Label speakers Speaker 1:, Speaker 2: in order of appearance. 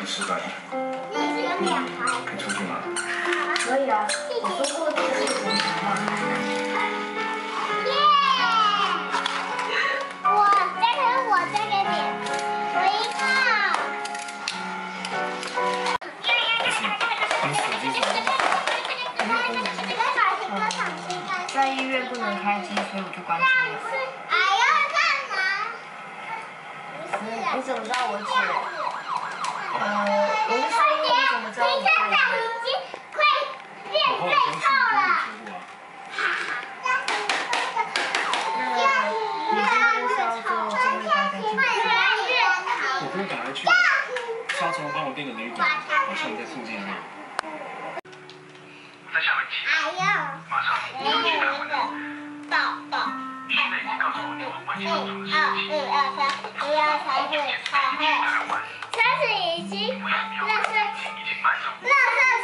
Speaker 1: 失败了。
Speaker 2: 你只有2台。
Speaker 1: 可以出去吗？
Speaker 3: 可以啊，我说过这是我的想法。
Speaker 2: 耶！我这个点，我赢了。
Speaker 1: 你手机上
Speaker 3: 在医院不能开机，所以我就关机了。
Speaker 2: 哎呀，干嘛？不是啊。
Speaker 3: 你怎么知道我姐？我是说你怎么知道我姐？
Speaker 2: 已经快变最臭了。
Speaker 3: 你今天是要做智慧家庭吗？
Speaker 1: 我可以赶快去。沙虫帮我订个旅馆，好像在附近那里。在下面骑。
Speaker 2: 哎呀，
Speaker 1: 马上就去看我的。
Speaker 2: 抱抱。
Speaker 1: 现在已经告诉我你们关系当中的事情。
Speaker 2: 1、2、3、1、2、3、4、5、6、7、8、9、10。车子已经，垃圾